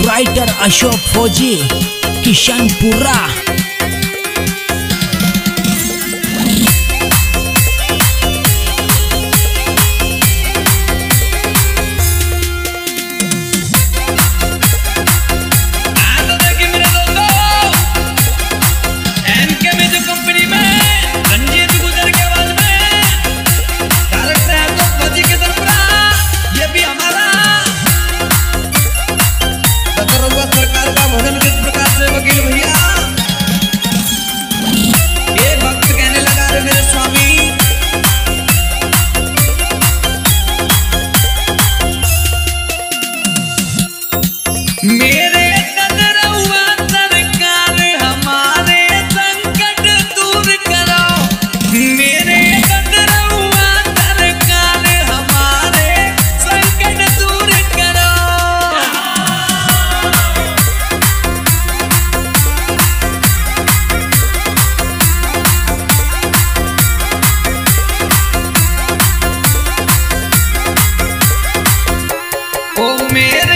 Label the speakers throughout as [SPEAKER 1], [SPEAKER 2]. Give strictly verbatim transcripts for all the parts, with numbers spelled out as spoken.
[SPEAKER 1] Writer Ashok फौजी किशनपुरा।
[SPEAKER 2] मेरे कदरवा सरकार हमारे संकट दूर करो, मेरे कदरवा सरकार हमारे संकट दूर करो। ओ मेरे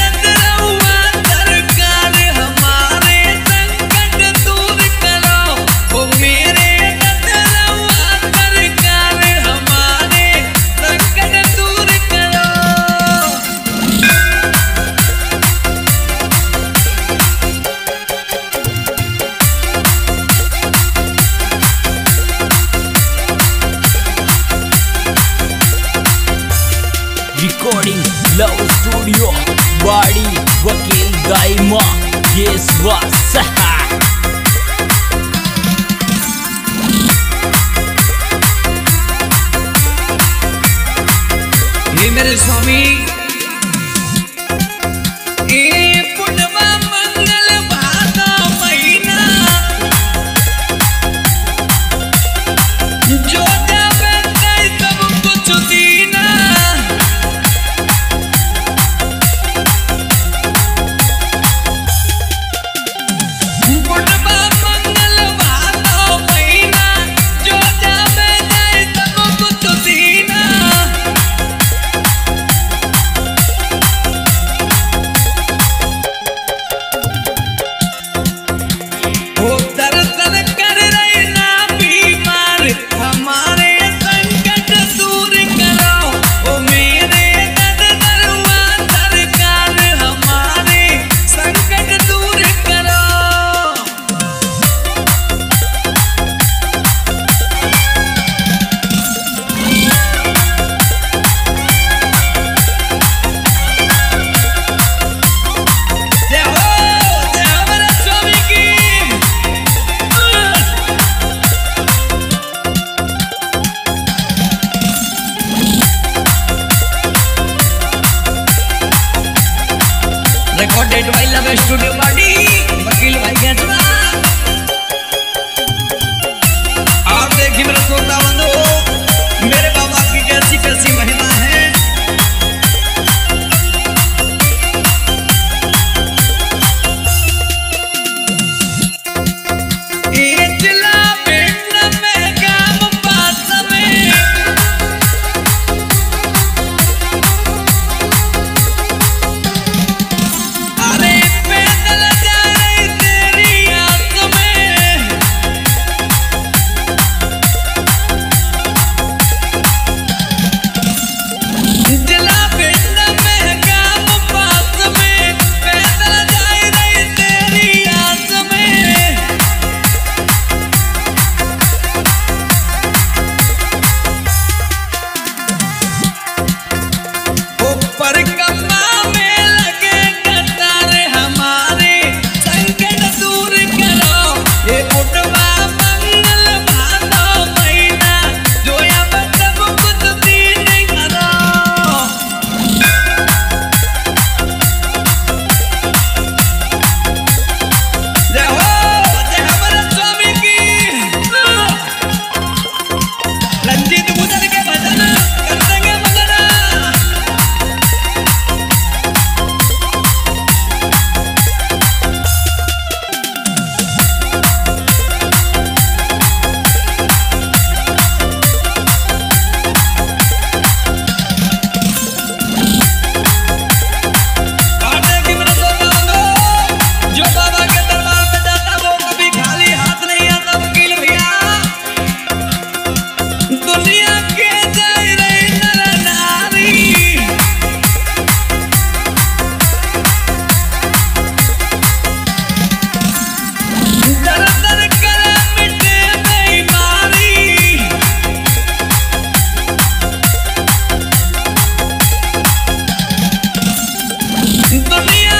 [SPEAKER 1] रिकॉर्डिंग लव स्टूडियो बाड़ी वकील गायमा ये स्वासा।
[SPEAKER 2] ये मेरे स्वामी ए पुनवा मंगल भादा महीना जो देवे कई सब कुछ दीना। पुनवा मंगल भादा महीना जो देवे कई सब कुछ दीना। वो दर्शन कर रहे ना बीमार हमारे संकट दूर करो, ओ मेरे कदरवा सरकार हमारे संकट दूर करो। जय हो जय हो मेरे स्वामी की। रिकॉर्डेड बाय लव स्टूडियो बाड़ी वकील भाई गजरा। आप देखिए मेरे श्रोता बंधु मेरे बाबा की कैसी कैसी महिमा है। ए जिला बेटना में गांव पास में अरे पैदल जा रही तेरी आस में। दुनिया